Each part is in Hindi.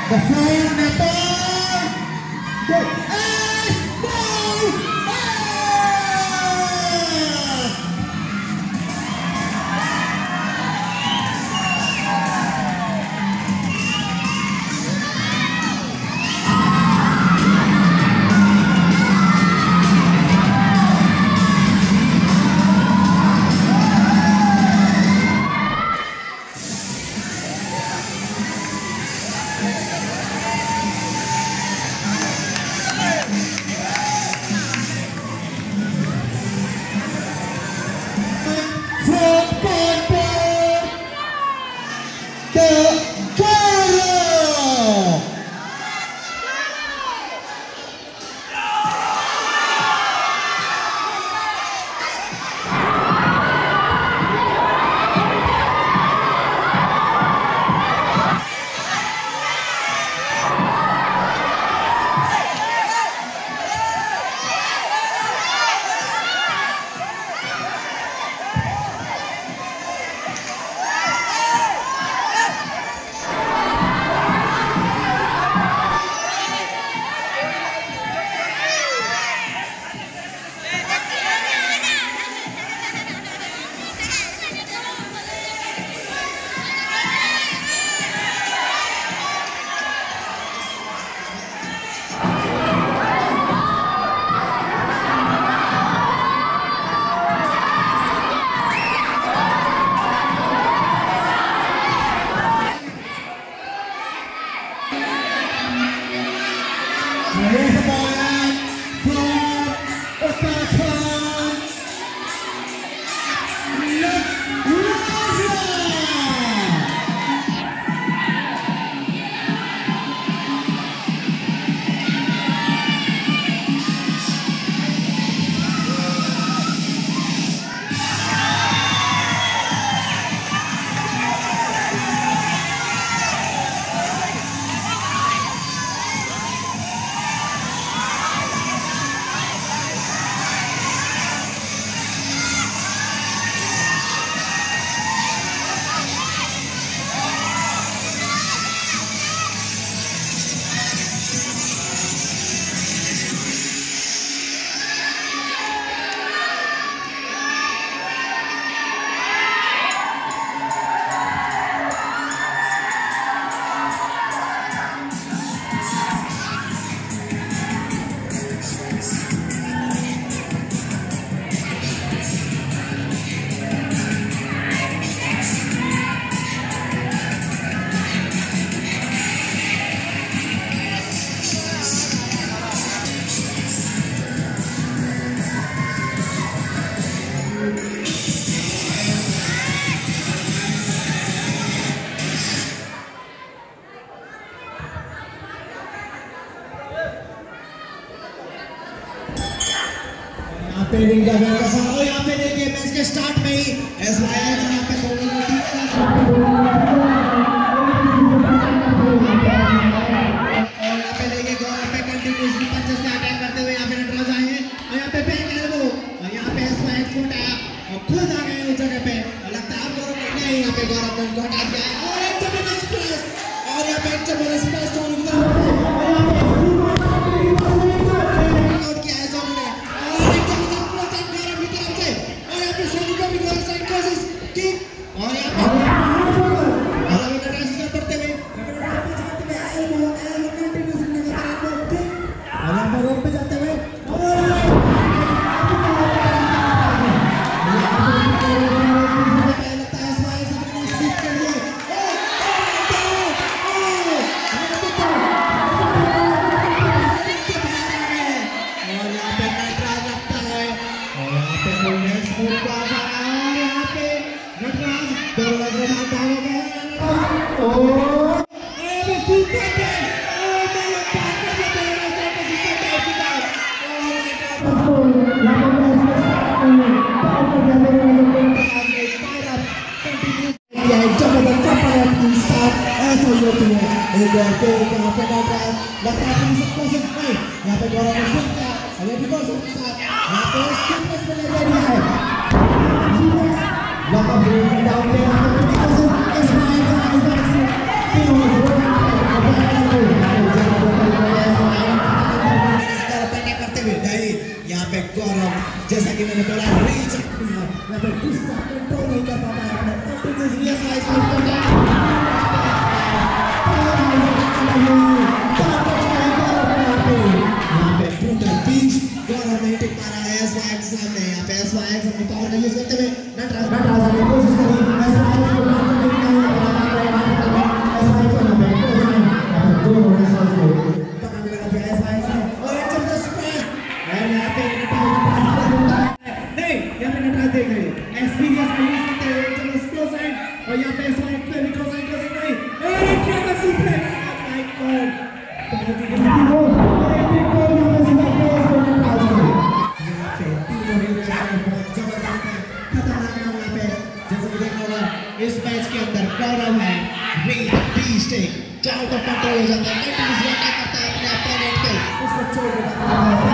The full Nepal. The पेरिंग का बेल का सारा और यहाँ पे देखिए मैच के स्टार्ट में ही एसवाई यहाँ पे दोनों टीम और यहाँ पे देखिए गौरव पे कंटिन्यूअसली पंचेस से अटैक करते हुए यहाँ पे नटराज आए हैं और यहाँ पे बैक एल्बो और यहाँ पे एसवाई फुट आया और खुद आ गए उस जगह पे और लगता है गौरव नहीं यहाँ पे गौरव को उनको हटा दिया और एक जबरदस्त प्रेस और यहाँ पे एक जबरदस्त प्रेस और रेड बीस्ट चारों तरफ कंट्रोल हो जाता है, कंटिन्यूसली अटैक करता है अपने अपोनेंट पे, उसको छोड़ देता है।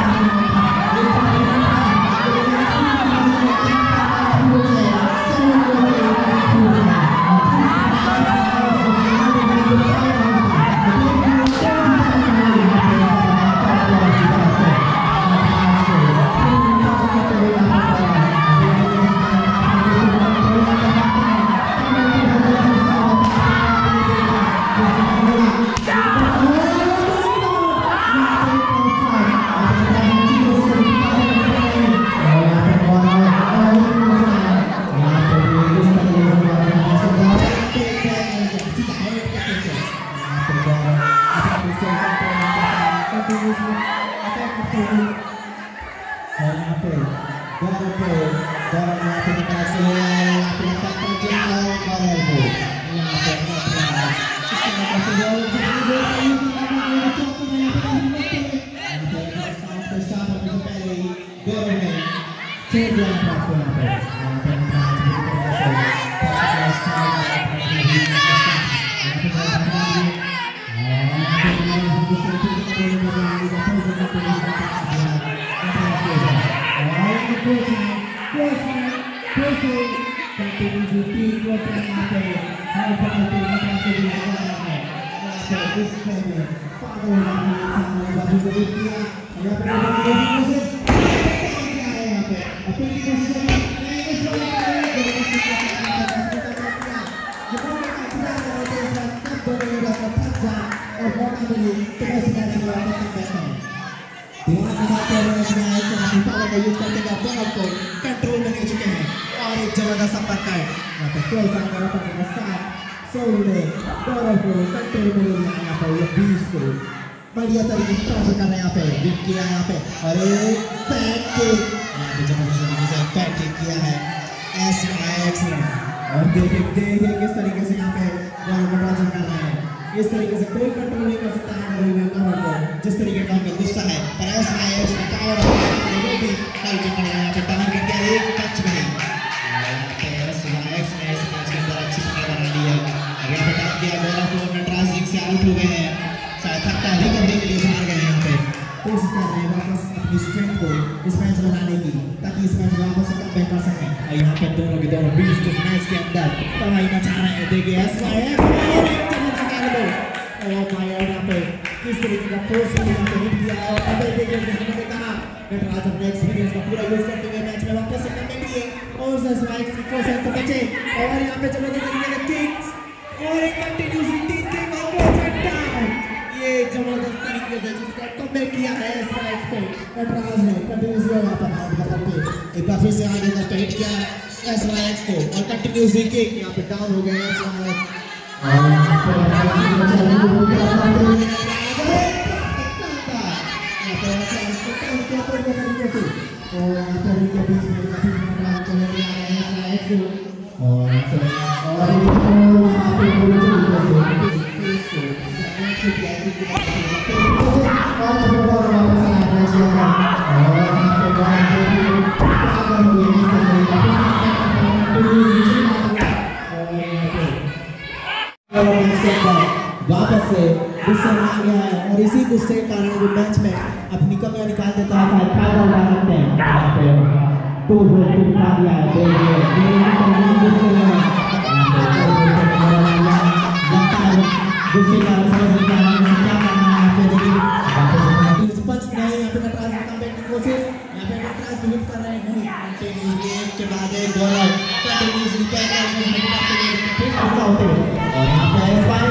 कंट्रोल में ले चुके हैं और एक जबरदस्त अटैक है यहाँ पे कोई सा नंबर पर नमस्कार सोल्डे गौरव को कंट्रोल में ले लिया यहाँ पे ये 20 को बढ़िया तरीके से ट्रांसफर कर रहे हैं यहाँ पे विप किया यहाँ पे और एक पैक किक यहाँ पे जबरदस्त तरीके से पैक किक किया है SYX ने और देखिए किस तरीके से यहाँ पे गौरव को ट्रांसफर कर रहे हैं। इस तरीके से कोई कंट्रोल नहीं कर सकता है गौरव को, जिस तरीके का उनका गुस्सा है पर SYX ने पावर भी टाइट कर रहा है यहाँ पे डाउन करके एक टच में SYX ने इस मैच के अंदर अच्छी पकड़ बना ली है। अगर पे डाउन किया गौरव को नटराज रिंग से आउट हो गए हैं, शायद थकता रिकवरी के लिए बाहर गए हैं। यहाँ पे कोशिश कर रहे हैं वापस अपनी स्ट्रेंथ को इस मैच में लाने की ताकि इस मैच में वापस से कमबैक कर सकें। और यहाँ पे दोनों के दोनों बीच इस मैच के अंदर तबाही मचा रहे हैं। देखिए SYX यहाँ पे किस तरीके का फोर्स यहाँ पे हिट किया है और अभी देखिए हमने कहा नटराज अपने एक्सपीरियंस का पूरा यूज करते हुए मैच में वापस से करने के लिए और SYX की कोशिश से बचे और यहाँ पे जबरदस्त तरीके से किक्स और एक कंटिन्यूसली 3 किक और डाउन, ये जबरदस्त तरीके से जिसका कमबैक किया है SYX पे नटराज ने कंटिन्यूसली यहाँ पर हाथ करके एक बार फिर से आगे तक हिट किया SYX को और कंटिन्यूसली किक यहाँ पे डाउन हो गया SYX वापस से गुस्सा आ गया है और इसी गुस्से के कारण वो मैच में अपनी कमियां निकाल देता है। फायदा उठा सकते हैं यहाँ पे तो दिखा दिया है गुस्से का कोशिश यहाँ पे नटराज विकेट कर रहे हैं के बाद एक गौरव कंटिन्यूसली और यहाँ पे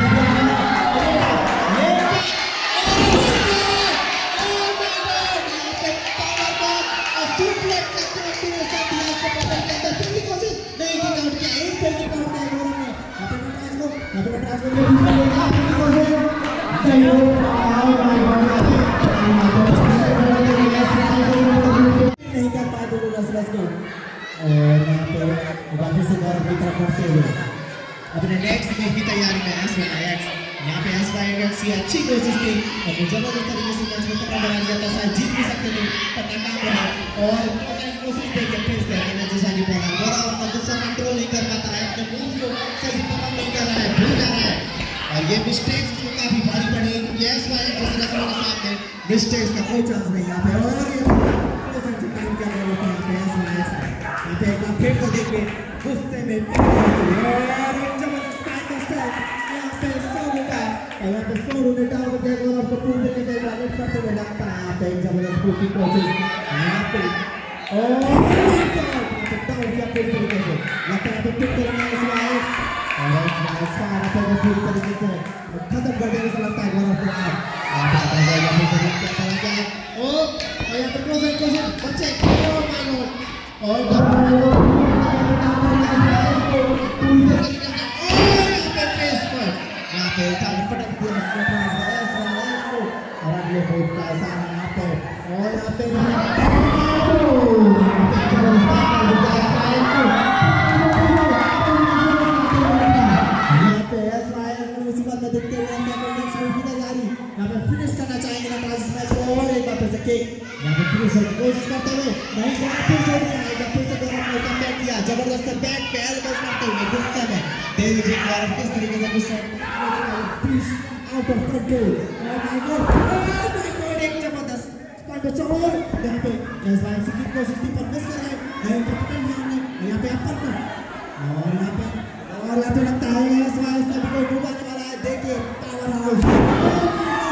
नहीं कर पाए दोनों रेसलर्स को और यहाँ पे वापस से गौरव की तरफ बढ़ते हुए अपने नेक्स्ट मूव की तैयारी में SYX यहाँ पे SYX की अच्छी कोशिश थी और जबरदस्त तरीके से मैच में पकड़ बना लिया था, शायद जीत भी सकते थे पर नाकाम रहे और कोशिश देखिए फिर से जैसा कि बोला गौरव अपना गुस्सा कंट्रोल नहीं कर पाता है, अपने मूव को सही पकड़ नहीं कर रहा है, भूल जा रहा है ये मिस्टेक्स काफी भारी पड़े क्योंकि एस-वाई जिस तरह से मेरे सामने मिस्टेक्स का कोई चांस नहीं यहाँ पे और ये टाइम क्या कर रहे हैं एस-वाई यहाँ पे एक बार फिर को देख के गुस्से में और एक जबरदस्त टाइम का यहाँ पे सोनू का और यहाँ पे सोनू ने डाल के और आपको पूरे के लिए वाले करते हुए लगता है यहाँ पे एक जबरदस्त पूरी कोशिश यहाँ पे और डाउन किया पूरी तरीके से लगता है तो पिक करना है एस-वाई और सारा तो पूरी तरीके से खत्म कर देने से लगता है गौरव को आप आता है या फिर क्या करेंगे ओ और यहाँ पे कोशिश बच्चे ओ माय गॉड और यहाँ पे उठा के पटक दिया और अगले बोर्ड का सामने यहाँ पे और यहाँ पे मुसीबत में देखते हुए यहाँ पे फिनिश करना चाहेंगे नटराज इस मैच को और एक बार फिर से किक यहाँ पे फिनिश की कोशिश करते हुए नहीं फिर से गौरव ने कमबैक किया जबरदस्त बैक पे एल्बोस मारते हुए गुस्से में देवी गौरव किस तरीके से गुस्सा आउट ऑफ कंट्रोल एक जबरदस्त स्पॉट चोर यहाँ पे एस-वाई की कोशिश थी पर मिस कर रहे हैं पकड़ लिया हमने यहाँ पे अपर कर और यहाँ पे लगता है एस-वाई इसमें भी कोई डूबाने वाला है देखिए पावर हाउस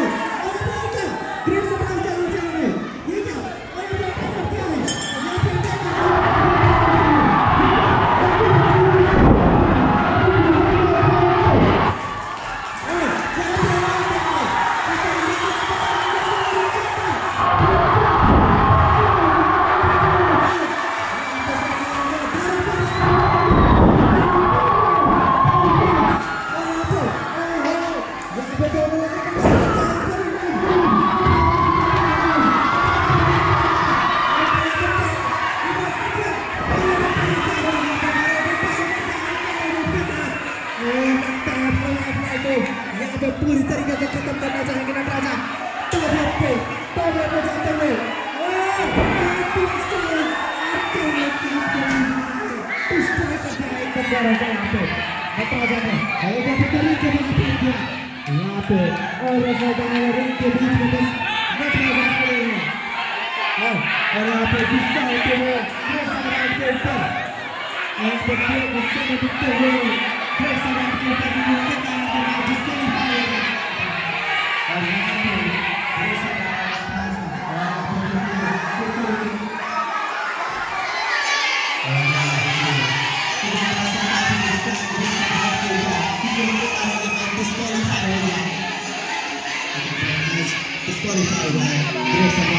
पूरी तरीके से खत्म करना चाहेंगे नटराजा टॉप पे जाते हुए यहाँ पे और रिंग के बीच में और यहाँ पे गुस्सा होते हुए गुस्से में दिखते हुए जिसके disqualified